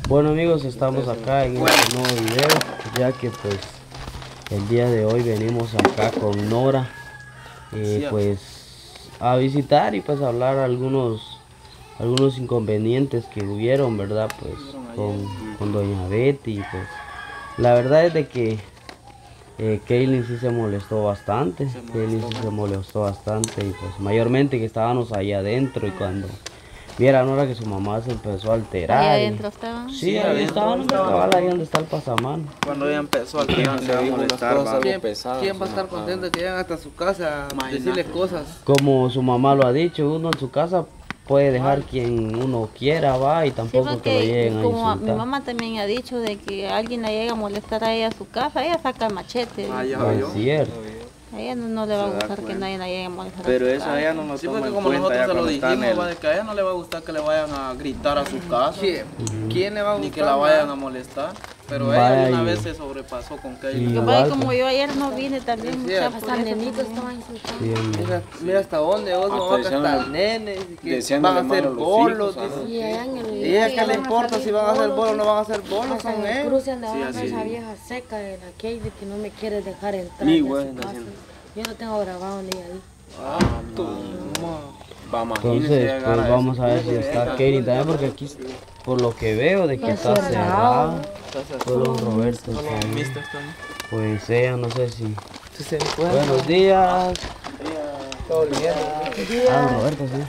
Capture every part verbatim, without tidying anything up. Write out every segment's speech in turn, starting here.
Bueno amigos, estamos acá en este nuevo video, ya que pues el día de hoy venimos acá con Nora, eh, pues a visitar y pues hablar algunos algunos inconvenientes que hubieron, verdad, pues con, con doña Betty. Y pues la verdad es de que eh, Kaylin sí se molestó bastante, se molestó, Kaylin sí se molestó bastante y pues mayormente que estábamos ahí adentro y cuando viera Nora que su mamá se empezó a alterar. ¿Ahí adentro estaban? Sí, sí, ahí estaban, cabal, ahí donde está el pasamano. Cuando ella empezó a alterar, le dijo las cosas. ¿Quién, ¿Quién va a estar contento que llegan hasta su casa a decirle cosas? Como su mamá lo ha dicho, uno en su casa puede dejar quien uno quiera, va, y tampoco sí, que lo lleguen a como insultar. Mi mamá también ha dicho de que alguien la llega a molestar a ella a su casa, ella saca el machete. Ah, ya No es cierto. A ella no, no le va a gustar que nadie la llegue a molestar. Pero a su eso casa. a ella no nos Sí, toma porque en como cuenta nosotros ya se lo cuando está en dijimos, el- va, de que a ella no le va a gustar que le vayan a gritar a su casa. ¿Quién? ¿Quién le va a gustar? Ni que la vayan a molestar. Pero Vaya, ella una y- vez se sobrepasó con Sí. Kaylin. Que vaya, como yo ayer no vine también, Sí, mucha, sí. por eso también. Sí, hombre. Mira, mira hasta dónde vos, Hasta mamá, que diciéndole- hasta nenes, que diciéndole van a hacer malo a los bolos. hijos, dice. Y allá en el... ¿Y ella qué le importa si van a hacer bolos o no van a hacer bolos? Hasta Son en el ellos. cruce andaba Sí, con así. esa vieja seca de la Katie que no me quiere dejar entrar Ni a güey, su casa. haciendo. Yo no tengo grabado ni ahí. Ah, tu mamá. Vamos, Entonces, pues vamos a ver si está Kaylin también, porque aquí, por lo que veo, de que está cerrado. Solo Roberto está ahí. Pues ella, no sé si... Si se encuentra. Buenos días. Todo el miedo. Ah, Roberto, sí.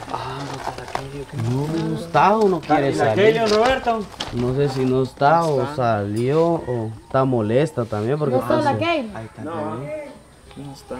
No está o no quiere salir. Roberto? No sé si no está o salió o está molesta también porque ¿No está la pasa- Katie? No, No está.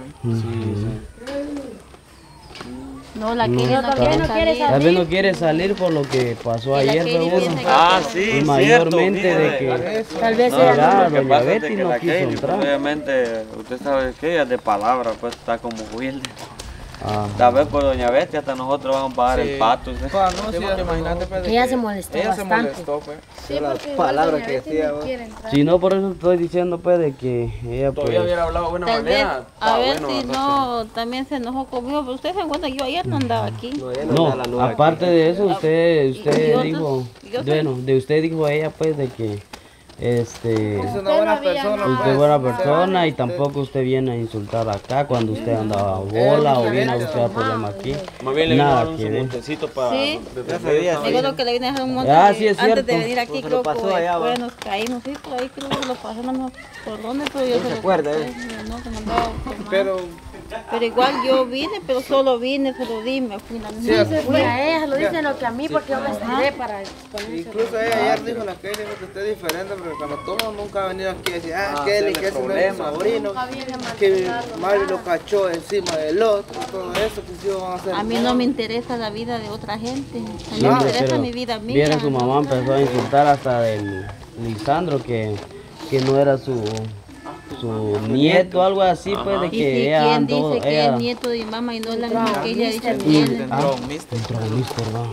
No, la No, Kaylin no, no, quiere no quiere salir. Tal vez no quiere salir por lo que pasó Y la ayer, Kaylin seguro. piensa que- Ah, sí, Y mayormente de que Tal vez No, sea Mira, lo que doña pasa es Betty de que no la quiso Kaylin, entrar. pues, obviamente, usted sabe que ella es de palabra, pues está como humilde. ah, Tal vez por doña Betty hasta nosotros vamos a pagar Sí. el pato. ¿sí? Pa, no, Sí, sí, porque imagínate, pues, de que ella que se molestó Ella se bastante. molestó, pues. Sí, la porque palabra igual que doña Betty decía, no vos. quiere entrar. si no, por eso estoy diciendo pues de que ella Todavía pues hubiera hablado de buena Tal vez, manera. a está ver bueno, si ¿verdad? no, también se enojó conmigo, pero usted se encuentra, yo ayer no andaba aquí. no, aparte de eso usted Y usted yo dijo, no- yo soy- bueno, de usted dijo a ella pues de que este Es una Usted no buena había persona. nada. usted pues. es buena O sea, persona y usted- tampoco usted viene a insultar acá cuando usted andaba a bola o viene a buscar problemas aquí. Más bien le vino a Nada dar un que ver. montecito para... Sí. Ya sabía, Me sí. acuerdo que le vine a dejar un montón Ah, de- sí, es antes cierto. de venir aquí, Pues se creo lo que pasó allá, después va. nos caímos, sí, por ahí creo que lo pasó, no sé por dónde, pero yo No se lo acuerda, conté, ¿eh? no, que me andaba tomando. Pero, Pero igual yo vine, pero solo vine, se lo di, me fui la misma. Cierto. Fui a ella, lo dicen lo que a mí porque yo me estiré para ponerse. incluso ella ayer dijo la Kelly que usted es diferente, porque cuando todo nunca ha venido aquí a decir, ah, Ah, Kelly, hacerle que ese no es mi problemas. sobrino, Nunca viene a que maltratarlo, Mario nada. lo cachó encima del otro, y todo eso, que sí van a hacer. A mí no me interesa la vida de otra gente, a mí Sí, me hombre, interesa pero mi vida mía. viera, su mamá empezó a insultar hasta del Lisandro que, que no era su su nieto, algo así, pues de Y que si ella quien andó, dice que ella es nieto de mi mamá y no es la misma que ella dice mister, que y- tiene. ah, Entró un mister. entró el mister, va.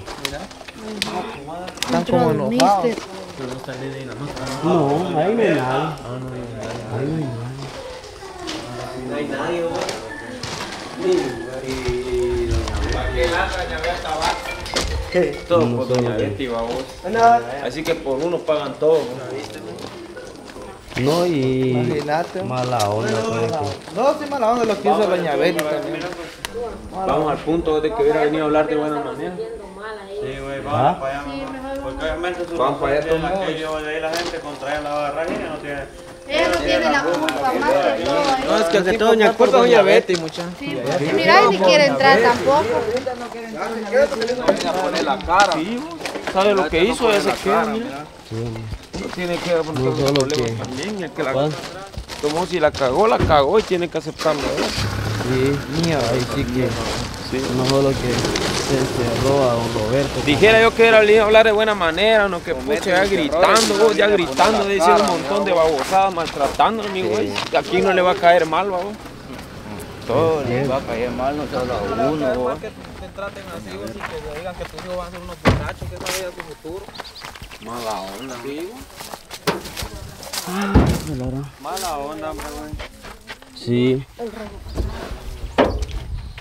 Están como enojados. No, ahí no hay nadie. Ahí no hay nadie. No hay nadie, todo No por sé doña lo que- Betty, babos. Así que por uno pagan todo. No, y Imagínate. mala onda, pues, de que- No, sí, mala onda lo que hizo doña Betty también. Vamos al punto de que hubiera venido a hablar de buena manera. Sí, güey, ¿Ah? vamos para allá mejor. Porque obviamente su Vamos para allá tiene la todos que yo de ahí la gente contra ella la va a agarrar y ella no tiene. Ella no tiene la culpa más que todo. No, es que el que todo doña culpa doña Betty, muchachos. Sí, porque mira, y ni quiere entrar tampoco. A poner la cara. ¿Sabe lo que hizo ese que? sí, hombre. Uno tiene que poner No solo problemas que- también. El que la, ¿Cuál? como si la cagó, la cagó y tiene que aceptarlo. ¿eh? Sí, ahí sí que no solo que se cerró a don Roberto. Dijera yo que era el hablar de buena manera, no que pucha ya gritando, vos ya gritando, diciendo un montón de babosadas, maltratando a mi güey. Aquí no le va a caer mal, babos. Todo les va a caer mal, no solo a uno. Es mal que te traten así, vos, y que te digan que tus hijos van a ser unos borrachos, que esa vida es tu futuro. Mala onda. Sí, Mala onda, hombre, güey. Sí.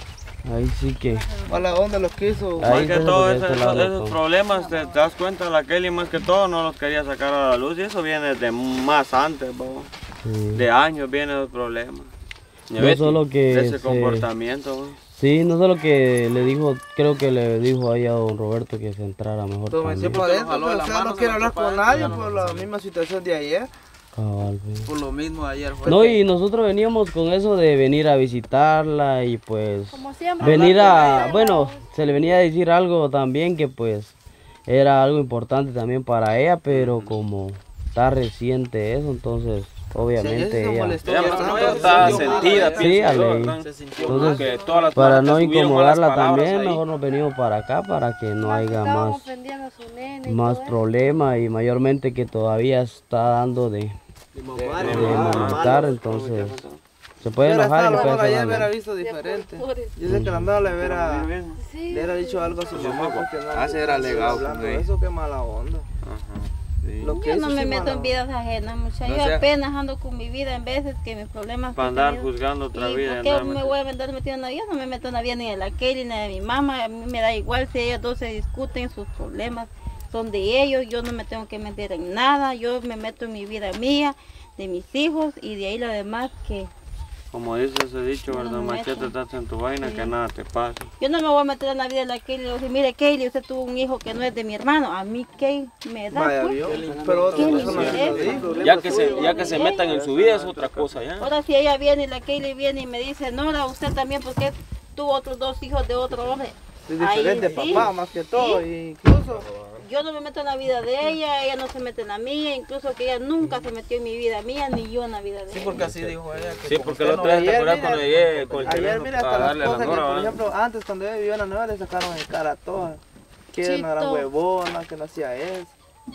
Ahí sí que... Mala onda los quiso. Ahí Más que está todo por esos, este lado, esos loco. problemas, te, te das cuenta, la Kelly más que todo no los quería sacar a la luz y eso viene de más antes, bo. Sí. De años vienen los problemas. No Betty, solo que de ese se- comportamiento, bo. Sí, no solo que le dijo, creo que le dijo ahí a don Roberto que se entrara mejor Todo me también. por adentro, jaló de pero la o sea, mano, no se quiere lo hablar echó con para nadie adentro, por ya no la sé. misma situación de ayer. Cabal, pues. Por lo mismo ayer fue. No, que- y nosotros veníamos con eso de venir a visitarla y pues Como siempre. venir hablar con a, ella. bueno, se le venía a decir algo también que pues era algo importante también para ella, pero como está reciente eso, entonces obviamente Sí, eso se ella, molestó Ella, bastante. pero ella está sentida, Sí, pienso yo, Ale. ¿verdad? Se sintió Entonces, mal. Que todas las para pláticas no tuvieron incomodarla malas palabras también, ahí. mejor nos venimos para acá para que no Más que haya estaban más, ofendiendo a su nene y más todo eso. problemas y mayormente que todavía está dando de, de amamantar, entonces se puede Hubiera enojar y estado le puede mejor hacer ayer, hubiera daño. visto diferente. Pobrecito. Yo sé que la andaba le hubiera, Sí. le hubiera dicho algo a su mamá porque no. Ah, se era alegado hablando con de ella. eso, qué mala onda. Ajá, sí. Lo que Yo hizo no me sí meto mala en onda. vidas ajenas, mucha. No Yo sea- apenas ando con mi vida en veces que mis problemas. Para que he andar tenido. juzgando otra ¿Y vida. por qué andar me metiendo- voy a andar metiendo en la vida? No me meto en la vida ni de la Kelly ni de mi mamá. A mí me da igual si ellas dos se discuten, sus problemas son de ellos. Yo no me tengo que meter en nada. Yo me meto en mi vida mía, de mis hijos y de ahí lo demás que... Como dice ese dicho, No, ¿verdad? no me Machete, meto. estás en tu vaina, Sí. que nada te pase. Yo no me voy a meter en la vida de la Kelly y le voy a decir, mire Kelly, usted tuvo un hijo que no es de mi hermano. A mí ¿qué me da? Vaya, pues? vio. Pero otra ¿Qué persona le sí lo interesa? dijo. Ya que se, ya que se metan en su vida es otra cosa, ¿ya? Ahora si ella viene y la Kelly viene y me dice, Nora, usted también, porque tuvo otros dos hijos de otro hombre. Es Ahí diferente sí. papá más que todo. Y incluso Yo no me meto en la vida de ella, ella no se mete en la mía, incluso que ella nunca se metió en mi vida mía, ni yo en la vida de Sí, ella. porque así dijo ella. Que Sí, como porque usted la no otra vez te ayer, acuerdas mira, cuando llegué con el ayer teléfono mira para hasta las darle a la cosas que, Nora, por ¿verdad? ejemplo, antes cuando ella vivía en la nueva le sacaron en cara a todas. Que era una gran Chito. huevona, que no hacía eso.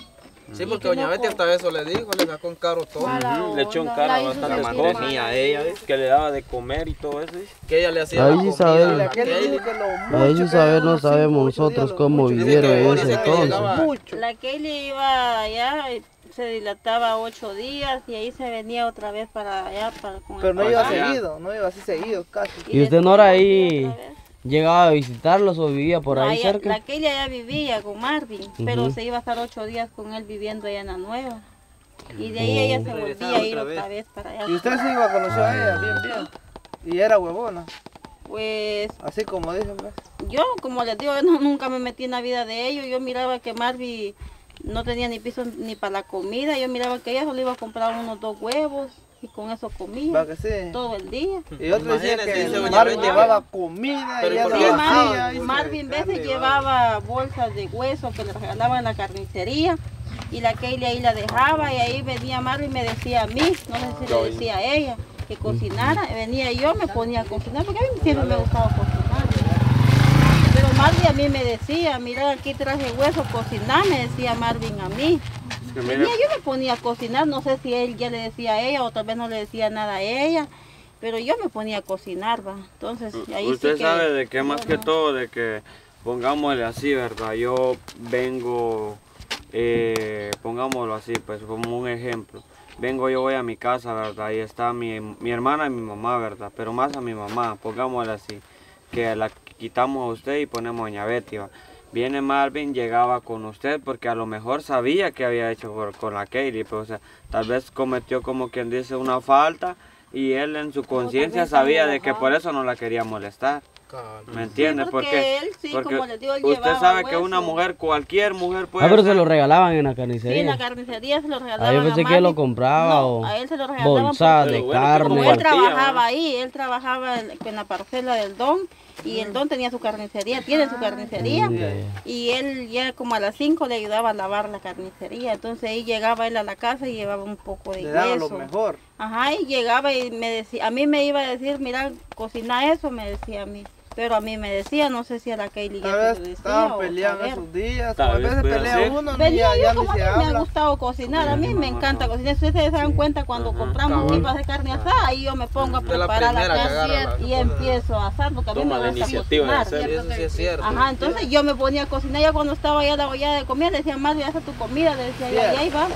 Sí, porque doña Betty hasta eso le dijo, le sacó en caro todo. Mala Ujú, le echó en onda, cara la hizo bastantes sentir cosas. mal. a ella, ¿ves? Que le daba de comer y todo eso, ¿ves? Que ella le hacía Ahí la sí comida. sabemos. Y la la Kelly Kelly- dijo que lo Ahí mucho sí que saber, eran no unos cinco, sabemos ocho nosotros días, cómo mucho. vivieron Dice que en dice ese que entonces. llegaba mucho. La Kelly iba allá, y se dilataba ocho días y ahí se venía otra vez para allá. Para, con el Pero no iba papá. seguido, no iba así seguido casi. ¿Y usted, después Nora, volvió ahí otra vez. llegaba a visitarlos o vivía por No, ahí ella- cerca? La Kelly allá vivía con Marvin, pero Ujú. se iba a estar ocho días con él viviendo allá en la nueva. Y de ahí ella se volvía a ir otra vez para allá. Y usted sí iba a conocer a ella, bien, bien. Y era huevona, Pues así como dicen, pues. yo, como les digo, yo no- nunca me metí en la vida de ellos. Yo miraba que Marvin no tenía ni piso ni para la comida. Yo miraba que ella solo iba a comprar unos dos huevos y con eso Va comía que sí. todo el día. Y otro decía Imagínese, que dice doña Marvin Betty, llevaba comida Pero y ¿y ella por lo qué? Sí, hacía. Marvin, y Marvin se- veces carne, llevaba bolsas de hueso que le regalaban en la carnicería y la Kelly ahí la dejaba y ahí venía Marvin y me decía a mí, no sé si le decía a ella, que cocinara, venía yo, me ponía a cocinar, porque a mí siempre me gustaba cocinar. Pero Marvin a mí me decía, mira aquí traje hueso, cocinar, me decía Marvin a mí. Que Venía, mira, yo me ponía a cocinar, no sé si él ya le decía a ella o tal vez no le decía nada a ella, pero yo me ponía a cocinar, va. Entonces, ahí usted sí que... sabe de que más yo que no. todo, de que pongámosle así, ¿verdad? Yo vengo, eh, pongámoslo así, pues como un ejemplo. Vengo, yo voy a mi casa, ¿verdad? Ahí está mi, mi hermana y mi mamá, ¿verdad? Pero más a mi mamá, pongámosle así. Que la quitamos a usted y ponemos a doña Betty, ¿va? Viene Marvin, llegaba con usted porque a lo mejor sabía que había hecho por- con la Kelly, pero o sea, tal vez cometió como quien dice una falta y él en su conciencia vez estaba sabía de que enojado. por eso no la quería molestar. Cabal. ¿Me entiende? Sí, porque él, sí, porque como les digo, él usted llevaba sabe que hueso. una mujer, cualquier mujer puede Ah, pero se hacer- lo regalaban en la Sí, en la carnicería. carnicería se lo regalaban. Ah, yo pensé a que él lo Marvin. compraba No, o a él se lo regalaban bolsas porque de Pero bueno, que como carne. él compartía, trabajaba ¿no? ahí, él trabajaba en, en la parcela del Don y el Don tenía su carnicería, tiene su carnicería Mm, ya, ya. y él ya como a las cinco le ayudaba a lavar la carnicería, entonces ahí llegaba él a la casa y llevaba un poco de Le daba lo hueso. mejor. Ajá, y llegaba y me decía, a mí me iba a decir, mira, cocina eso, me decía a mí. Pero a mí me decía, no sé si a la Kelly ya Tal se vez lo decía estaban o peleando saber. esos días, Tal a vez veces puede pelea ser. uno, ni Venía ya, yo ya como ni a se mí me ha habla. gustado cocinar, a mí Sí, me mamá, encanta todo. cocinar. Si ustedes se dan cuenta cuando compramos cabal. pipas de carne asada, ahí yo me pongo a De la preparar la primera que carne agarra la- y empiezo a asar porque a mí Toma me la gusta iniciativa de cocinar. hacer. Sí, eso sí es cierto. Ajá, entonces yo me ponía a cocinar ya cuando estaba ya la olla de comida, le decía, madre, ya está tu comida, le decía, ya, Bien. y ahí va.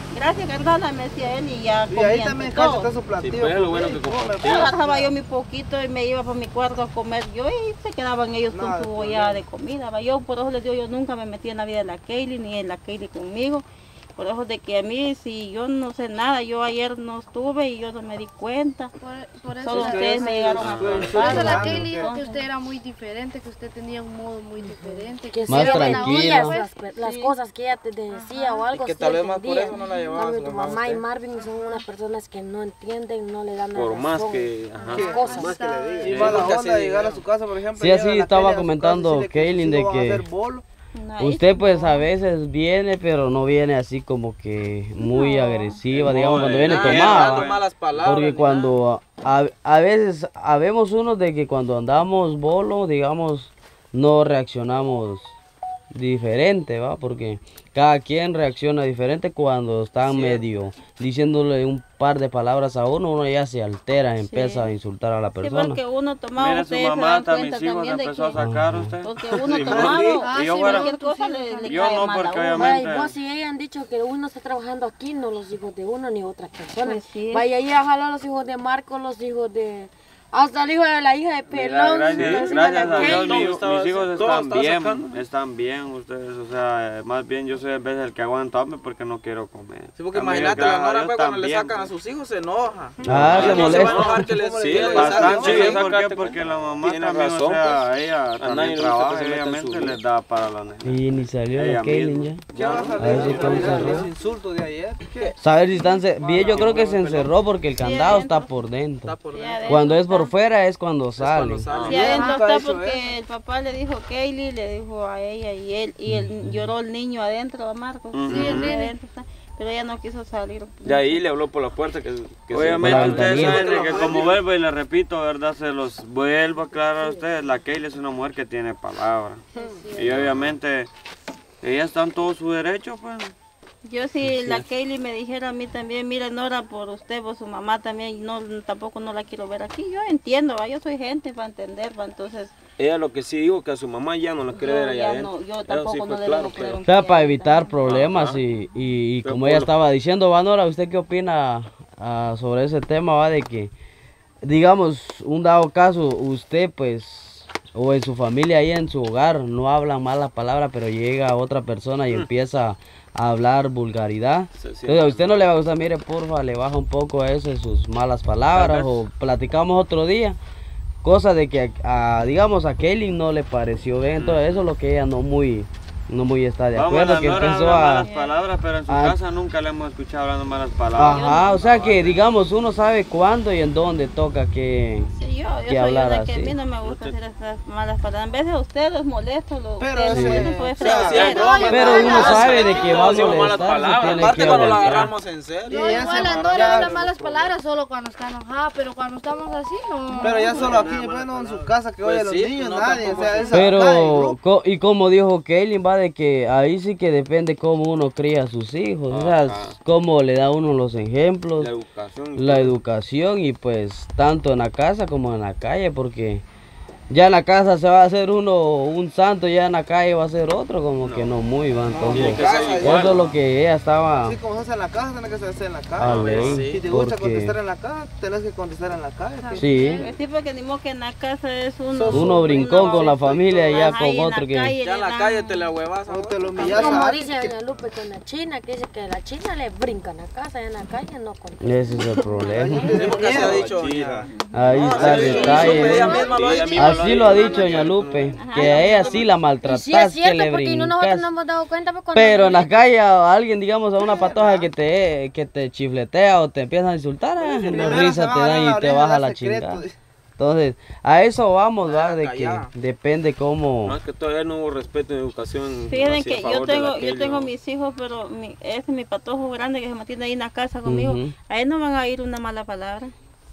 gracias Carlana, me decía él y ya Y ahí comían también todo. cacha está su platillo. Sí, pues, es lo bueno que poquito. compartimos. Agarraba yo mi poquito y me iba por mi cuarto a comer yo y se quedaban ellos Nada, con su olla de comida. Va. Yo por eso les digo, yo nunca me metí en la vida de la Kaylee ni en la Kaylee conmigo. Por eso de que a mí, si yo no sé nada, yo ayer no estuve y yo no me di cuenta. Por, por eso, Solo la, ustedes me llegaron a por eso contar. la ¿va? Kelly dijo que Entonces, usted era muy diferente, que usted tenía un modo muy diferente. Que Más sí eran tranquila. ellas las, las cosas que ella te decía o algo Y que sí tal vez más por entendías. eso no la llevaba Cambio, su tu mamá a mamá y usted. Marvin son unas personas que no entienden, no le dan la Por más razón que, a ajá. las cosas. Y Sí, mala porque onda así, llegar a su casa, por ejemplo. Sí, llega así la estaba Kelly a su comentando casa y decirle Kaylin sus de hijos van a que- hacer bolo. ahí Usted sí, pues no. a veces viene, pero no viene así como que muy No. agresiva, No, digamos, cuando eh, viene nada, tomada. dando ¿va? malas palabras. Porque ni cuando a, a veces habemos unos de que cuando andamos bolo, digamos, no reaccionamos diferente, ¿va? Porque cada quien reacciona diferente cuando están medio diciéndole un par de palabras a uno, uno ya se altera, empieza a insultar a la Sí, persona. porque uno tomaba, Mira, su ustedes se mamá dan hasta cuenta mis hijos también de empezó a que... sacar usted. Porque uno Sí, tomaba, Ah, y yo sí, fuera- cualquier cosa le, le Yo cae no, mal a porque uno. obviamente- Vaya, vos si ellos han dicho que uno está trabajando aquí, no los hijos de uno ni otras personas. Pues sí. Vaya, ella jaló los hijos de Marco, los hijos de... Hasta el hijo de la hija de Mira, Pelón. gracias, los hijos gracias de a Dios, Kelly. mi- Todo estaba- mis hijos todo están estaba bien, sacando. están bien ustedes, o sea, más bien yo soy a veces el que aguanta hambre porque no quiero comer. Sí, porque A mí, imagínate, gracias la a Nora Dios, pues, cuando le también, sacan a pues. sus hijos se enoja. Ah, se Ella no se va a molesta. enojar que le Sí, sí, le Bastante, saque, ¿sí? sácate ¿Por qué? cuenta. Porque la mamá Tiene también, razón, o sea, pues. ella A nadie también le gusta que trabaja se y meta en obviamente su- les da para la nena. Y ni salió Ella la Kaylin misma. ya. ¿Qué vas a A ver si decir? estamos Los arriba. insultos de ayer. ¿Qué? Saber si están... ce- Bien, yo creo que se encerró porque el candado adentro. está por dentro. Está por Sí, dentro. adentro Cuando es por está. fuera es cuando sale. sale. Sí, adentro Nunca está ha hecho porque el papá le dijo a Kaylee, le dijo a ella y él, y él lloró el niño adentro, a Marco. Ujú. Sí, el nene adentro está, pero ella no quiso salir. De ahí le habló por la puerta que, que Obviamente la ustedes ventanilla. saben de que como vuelvo y le repito, ¿verdad? Se los vuelvo a aclarar a ustedes, la Kaylee es una mujer que tiene palabra. Y obviamente ella está en todo su derecho, pues. Yo si la Kaylee me dijera a mí también, mira Nora, por usted, por su mamá también, no, tampoco no la quiero ver aquí. Yo entiendo, ¿va? Yo soy gente para entender, ¿va? Entonces ella lo que sí dijo que a su mamá ya no la quiere ver yo, allá ya adentro. no, yo Eso tampoco sí no fue le claro, debo poner pero- un O sea, pie para ahí evitar también. problemas Ajá. y, y, y Pero como por ella lo- estaba diciendo, Vanora, ¿usted qué opina ah, sobre ese tema? Va de que, digamos, un dado caso, usted pues, o en su familia ahí en su hogar, no hablan malas palabras, pero llega otra persona y empieza a hablar vulgaridad. Sí, sí. Entonces a usted no le va a gustar, mire, porfa, le baja un poco eso, sus malas palabras, Tal vez. o platicamos otro día. Cosa de que, a, digamos, a Kelly no le pareció bien, entonces eso es lo que ella no muy, no muy está de Vamos, acuerdo, la que Nora empezó habla a... malas palabras, pero en su a- casa nunca le hemos escuchado hablando malas palabras. Ajá, o sea que, digamos, uno sabe cuándo y en dónde toca que... Sí, yo, yo que soy hablar una que a así. mí no me gusta hacer esas malas palabras. En vez de ustedes los molesto, lo, Pero ustedes sí. molestan, pues, O sea, fregadera. sí, no, Pero uno sabe de que va a Todos decimos malas molestar, se palabras. tiene Aparte que cuando la aguantar. agarramos en serio. No, Y ya igual se la va- Nora ya- habla malas palabras solo cuando está enojada, pero cuando estamos así no. Pero ya solo aquí, bueno, en su casa que Pues oye a los sí, niños, no, nadie. O tampoco sea, sí. es acá el Pero, grupo. co- y como dijo Kaylin, va de que ahí sí que depende cómo uno cría a sus hijos, o sea, Ajá. cómo le da uno los ejemplos, La educación. y la todo. educación y pues tanto en la casa como en la calle, porque ya en la casa se va a hacer uno un santo, ya en la calle va a ser otro, como que no muy, va, entonces, Tiene que ser Casa, igual. eso es lo que ella estaba Así como se hace en la casa, tenés que hacer en la a casa. ley, Si te gusta porque contestar en la casa, tenés que contestar en la calle. que- sí, Pues sí, porque ni modo que en la casa es uno... uno brincón con la familia y ya Ajá, con y en la otro que... calle Ya en le la dan- calle te la huevas. O te lo humillas Como a dice alguien. doña Lupe con la china, que dice que la china le brinca en la casa y en la calle no contesta. Ese es el problema. Sí, porque se ha Miedo. dicho. Chira. Ahí está el sí, detalle. ella ¿no? misma lo ha Sí, ella dicho. misma Así lo ha dicho doña Lupe, que a ella sí la Y maltratas, sí es que cierto, le porque no nosotros brincas. nos hemos dado cuenta. Pues, cuando Pero en nos- la calle a alguien, digamos, a una patoja que te, que te chifletea o te empiezan a insultar, ah, de Primero risa se te van a dan la y te oreja, baja da la secreto. chingada. Entonces, a eso vamos, ¿va? De que callada. depende cómo... Más que todo, no hubo respeto en educación. Fíjense hacia que favor yo de la tengo, yo Kelly, tengo ¿no? mis hijos, pero mi, ese es mi patojo grande que se mantiene ahí en la casa conmigo. Ujú. A él no van a ir una mala palabra.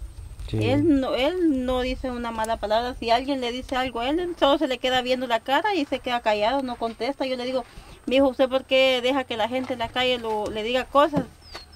Sí. Él no, él no dice una mala palabra. Si alguien le dice algo a él, él solo se le queda viendo la cara y se queda callado, no contesta. Yo le digo, mi hijo, ¿usted por qué deja que la gente en la calle lo, le diga cosas?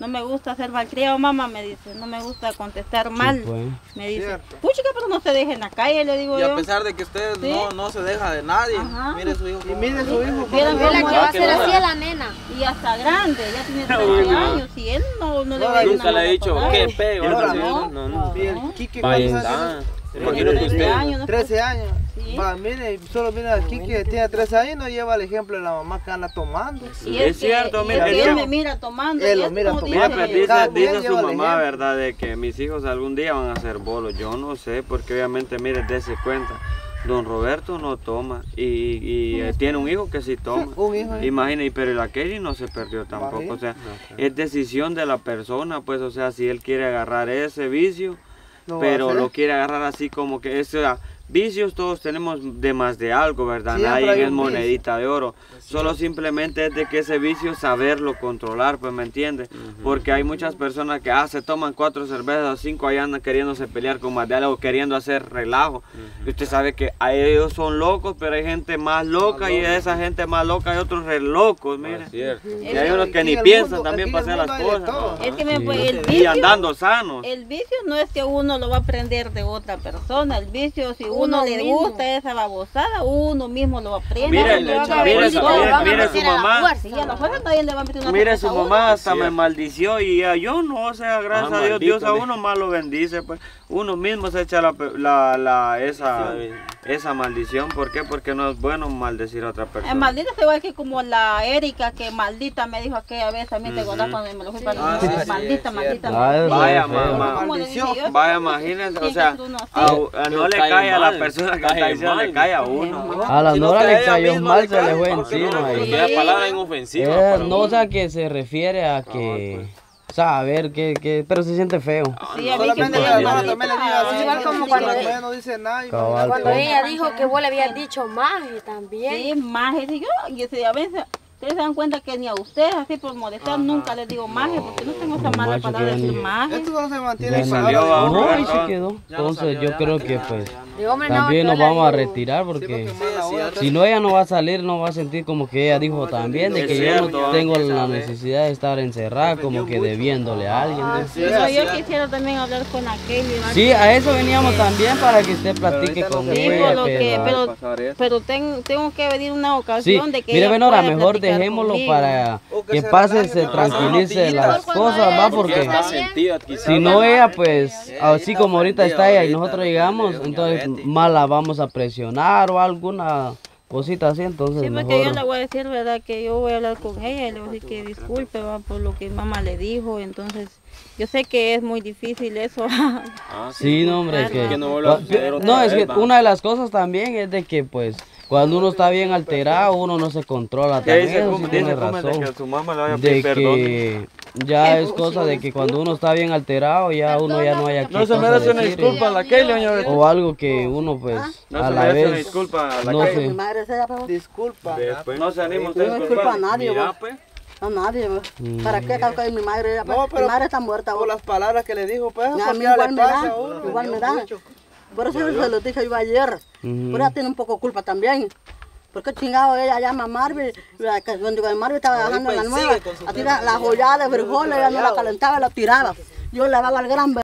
no me gusta ser malcriado, mamá, me dice, no me gusta contestar mal, Sí, pues. me dice, Cierto. puchica, pero no se deje en la calle, le digo Y yo. a pesar de que usted ¿Sí? no, no se deja de nadie, Ajá. mire su hijo. Y mire su hijo. Vieran Es la cómo que va a es, ser así a la nena. y hasta grande, ya tiene trece años, y él no, no le va a ir Nunca una le he dicho, mala qué palabra. pego. Ahora, No, no, no. Y el Quique, Vaya, ¿cuántos años ah, tiene? imagino que trece usted. años, ¿no? trece años. Sí. Va, mire, solo mira aquí que tiene trece años y no lleva el ejemplo de la mamá que anda tomando. Y Es que- cierto, y mira, es que es él que- me mira tomando. Él y lo es mira como tomando. Mira, pues dice- dice, cada quien dice su lleva el mamá, ejemplo. ¿verdad? De que mis hijos algún día van a ser bolos. Yo no sé, porque obviamente, mire, dése cuenta. Don Roberto no toma y, y, eh, tiene un hijo que sí toma. Un hijo, ¿eh? Imagina, pero la Kelly no se perdió tampoco. O sea, es decisión de la persona, pues, o sea, si él quiere agarrar ese vicio, Lo va a pero hacer. lo quiere agarrar así como que es, o sea, vicios todos tenemos de más de algo, ¿verdad? Siempre Nadie hay es un vicio. monedita de oro. Solo simplemente es de que ese vicio saberlo controlar, pues, ¿me entiendes? Porque hay muchas personas que ah, se toman cuatro cervezas o cinco, ahí andan queriéndose pelear con más de algo, queriendo hacer relajo. Y usted sabe que a ellos son locos, pero hay gente más loca y de esa gente más loca hay otros re locos, mire. Cierto. Y hay unos que Aquí ni en el piensan mundo- también aquí para en el hacer las mundo hay de cosas. todo. Es que me, pues, el Y vicio, andando sanos. el vicio no es que uno lo va a aprender de otra persona. El vicio, si uno, Uno le mismo. gusta esa babosada, uno mismo lo aprende. Mire, uno lo haga mire, por su- todo. mire, Van a mire meter su a la mamá. fuerza. Sí, a la fuerza nadie le va a meter una Mire, cerveza su a uno. mamá hasta me Cierto. maldició y a yo no, o sea, gracias Ah, a Dios, Dios a maldito, uno más lo bendice, pues uno mismo se echa la, pe- la, la- esa, esa maldición. ¿Por qué? Porque no es bueno maldecir a otra Es persona. maldita se va que como la Erika que maldita me dijo aquella vez también te acordás cuando me lo fui para Ah, sí, sí, maldita, es maldita, Ah, maldita. eso Vaya, es feo. mamá. Como le dije yo, Vaya, imagínense, o sea, uno así. a- a no le cae cae a la mal, persona que cae está diciendo, mal. le cae a uno. A la Si no Nora que a le ella cayó misma mal, le se le cae, fue porque no, encima. porque y- la palabra es inofensiva. Eh, para no, mí. o sea, que se refiere a que, o sea, a ver, que, que, pero se siente feo. Sí, a mí que Solamente me la llama hermana también le dijo así. Es igual no, como no, cuando- la mujer no dice nada. y Cabal, Cuando pues. ella dijo que vos le habías dicho maje también. Sí, maje, y yo, y ese, a veces ustedes se dan cuenta que ni a ustedes así por molestar nunca les digo maje, porque no tengo esa mala Macho, palabra de que decir ni- maje. Esto solo se mantiene Ya en no- salió, palabras. vamos. No, y se quedó. Entonces yo creo que pues De hombre, no, también yo nos la vamos a digo. retirar porque Sí, porque mala hora. si no ella no va a salir, no va a sentir como que ella dijo también de Es que yo cierto, no tengo la necesidad de estar encerrada como que debiéndole a alguien. ¿no? Pero yo quisiera también hablar con aquel. Sí, a eso veníamos también para que usted platique con Sí, ella. por lo que, pero- pero, pero ten- tengo que venir una Sí, ocasión de que mire, ella Benora, pueda mejor platicar dejémoslo conmigo. para O que que se pase, relaje, se que pase tranquilice unos las días. cosas, Cuando va, ella porque está Está sentida, quizás. si no ella, pues, así como ahorita está ella y nosotros llegamos, entonces más la vamos a presionar o alguna cosita así, entonces Sí, porque yo le mejor. voy a decir, ¿verdad? Que yo voy a hablar con ella y le voy a decir que disculpe, va, por lo que mamá le dijo. Entonces, yo sé que es muy difícil eso. Ah, Sí, no, hombre, es que... Que no vuelva a suceder otra No, es vez, que va. una de las cosas también es de que, pues, cuando uno está bien alterado, uno no se controla Que también, dice, eso Cum- sí tiene dice Cum, de razón. que a su mamá le vaya a De pedir perdón. que ya es cosa de que cuando uno está bien alterado, ya uno ya no haya que No se cosa merece una decir, disculpa a la Kelly, doña o algo que uno, pues, No a se la merece una vez, disculpa a la no Kelly. sé. Madre sea, pues, Disculpa. Después. No se anima usted a No me disculpa a disculpar. nadie, Mira, vos. pues. a nadie. pues. Mm. ¿Para qué? Tal que mi madre, No, pues, pero mi madre está muerta. Por vos. las palabras que le dijo, pues, A mí cualquiera igual le me pasa da, a uno. igual me da. Por eso se lo dije yo ayer. Ujú. Pero ella tiene un poco culpa también. Porque chingado ella llama a Marvel, la que cuando Marvel estaba bajando en la nueva, así la, la joyada de frijoles, ella no la calentaba, la tiraba. Yo lavaba el gran